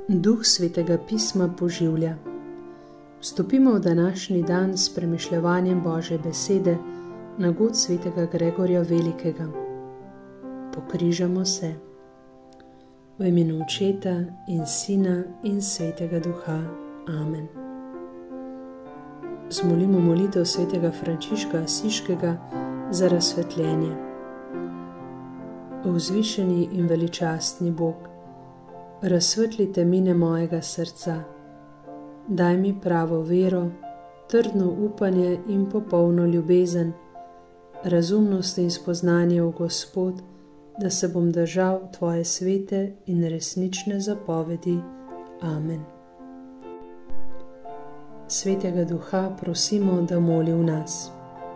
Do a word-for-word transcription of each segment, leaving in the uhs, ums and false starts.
Duh Svetega pisma poživlja. Vstopimo v današnji dan s premišljevanjem Božje besede na god Svetega Gregorja Velikega. Pokrižamo se. V imenu Očeta in Sina in Svetega Duha. Amen. Zmolimo molitev Svetega Frančiška Asiškega za razsvetljenje. O vzvišeni in veličastni Bog, razsvetli temine mojega srca, daj mi pravo vero, trdno upanje in popolno ljubezen, razumnost in spoznanje v Gospod, da se bom držal Tvoje svete in resnične zapovedi. Amen. Svetega Duha prosimo, da moli v nas.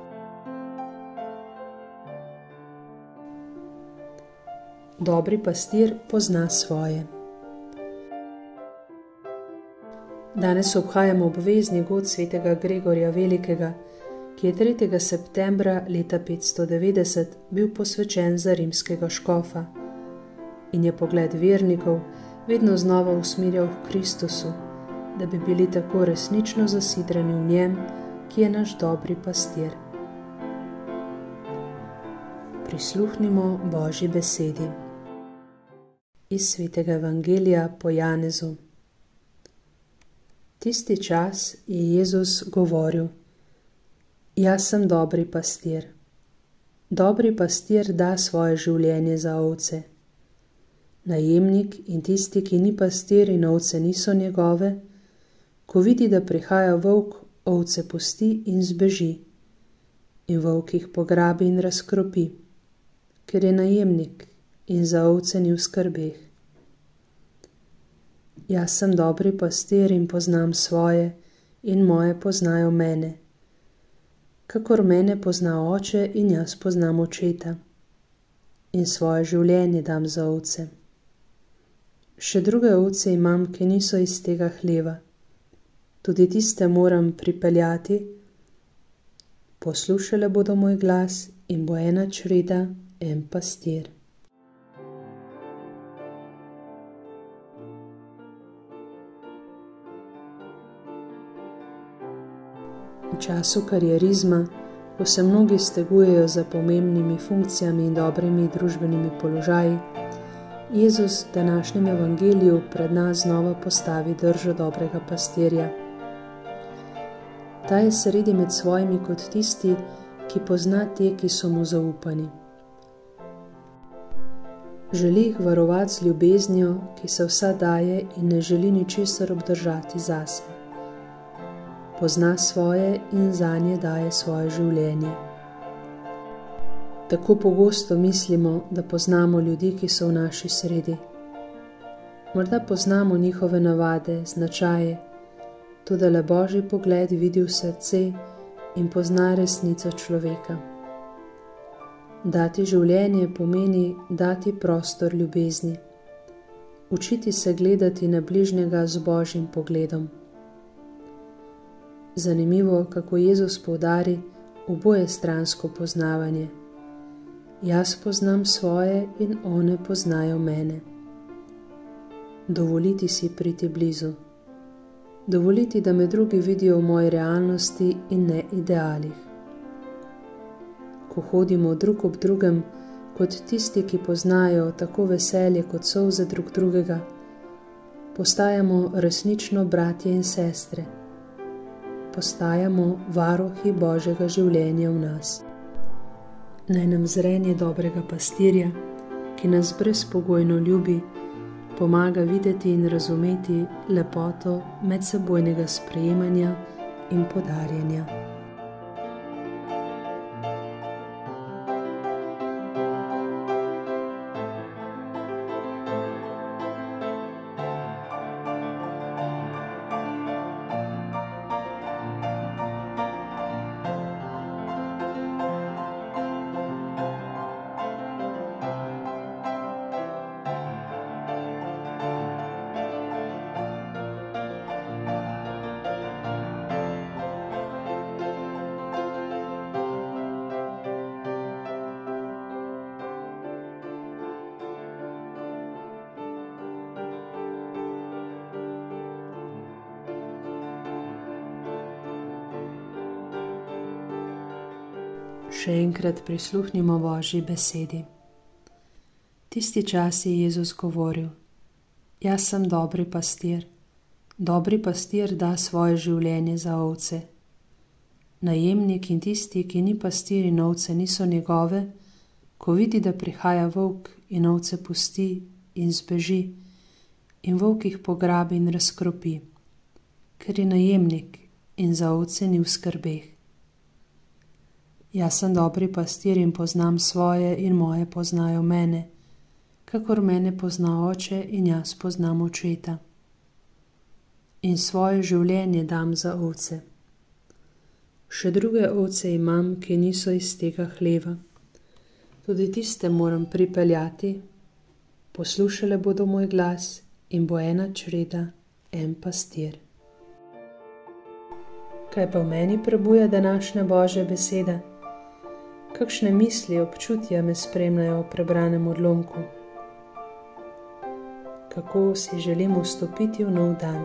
Dobri pastir pozna svoje. Danes obhajamo obvezni god Svetega Gregorja Velikega, ki je tretjega septembra leta petsto devetdeset bil posvečen za rimskega škofa in je pogled vernikov vedno znova usmerjal k Kristusu, da bi bili tako resnično zasidrani v njem, ki je naš dobri pastir. Prisluhnimo Božji besedi. Iz Svetega Evangelija po Janezu. Tisti čas je Jezus govoril: Jaz sem dobri pastir. Dobri pastir da svoje življenje za ovce. Najemnik in tisti, ki ni pastir in ovce niso njegove, ko vidi, da prihaja volk, ovce pusti in zbeži, in volk jih pograbi in razkropi, ker je najemnik in za ovce ni v skrbeh. Jaz sem dobri pastir in poznam svoje, in moje poznajo mene, kakor mene pozna oče in jaz poznam očeta, in svoje življenje dam za ovce. Še druge ovce imam, ki niso iz tega hleva, tudi tiste moram pripeljati, poslušale bodo moj glas in bo ena čreda, en pastir. V času karierizma, ko se mnogi stegujejo za pomembnimi funkcijami in dobrimi družbenimi položaji, Jezus v današnjem evangeliju pred nas znova postavi držo dobrega pastirja. Ta je sredi med svojimi kot tisti, ki pozna te, ki so mu zaupani. Želi jih varovati z ljubeznijo, ki se vsa daje in ne želi ničesar obdržati zase. Pozna svoje in zanje daje svoje življenje. Tako pogosto mislimo, da poznamo ljudi, ki so v naši sredi. Morda poznamo njihove navade, značaje, tudi le Božji pogled vidi v srce in pozna resnico človeka. Dati življenje pomeni dati prostor ljubezni, učiti se gledati na bližnjega z Božjim pogledom. Zanimivo, kako Jezus poudari oboje stransko poznavanje. Jaz poznam svoje in one poznajo mene. Dovoliti si priti blizu. Dovoliti, da me drugi vidijo v moji realnosti in ne idealih. Ko hodimo drug ob drugem, kot tisti, ki poznajo tako veselje kot solze drug drugega, postajamo resnično bratje in sestre. Postajamo varuhi Božjega življenja v nas. Naj nam zrenje dobrega pastirja, ki nas brezpogojno ljubi, pomaga videti in razumeti lepoto medsebojnega sprejemanja in podarjanja. Še enkrat prisluhnimo Božji besedi. Tisti čas je Jezus govoril: Jaz sem dobri pastir. Dobri pastir da svoje življenje za ovce. Najemnik in tisti, ki ni pastir in ovce niso njegove, ko vidi, da prihaja volk in ovce pusti in zbeži, in volk jih pograbi in razkropi, ker je najemnik in za ovce ni v skrbeh. Jaz sem dobri pastir in poznam svoje in moje poznajo mene, kakor mene pozna oče in jaz poznam očeta. In svoje življenje dam za ovce. Še druge ovce imam, ki niso iz tega hleva. Tudi tiste moram pripeljati, poslušale bodo moj glas in bo ena čreda, en pastir. Kaj pa v meni prebuja današnja Božja beseda? Kakšne misli, občutja me spremljajo v prebranem odlomku? Kako si želim vstopiti v nov dan?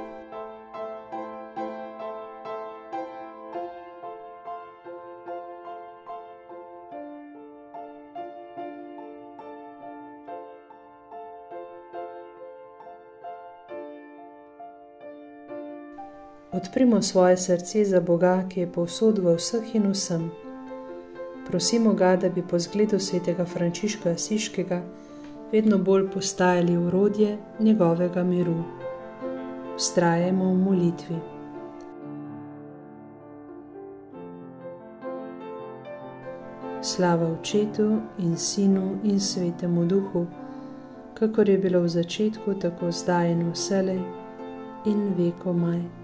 Odprimo svoje srce za Boga, ki je povsod v vseh in vsem. Prosimo ga, da bi po zgledu svetega Frančiška Asiškega vedno bolj postajali orodje njegovega miru. Vztrajajmo v molitvi. Slava Očetu in Sinu in Svetemu Duhu, kakor je bilo v začetku, tako zdaj in vselej in vekomaj.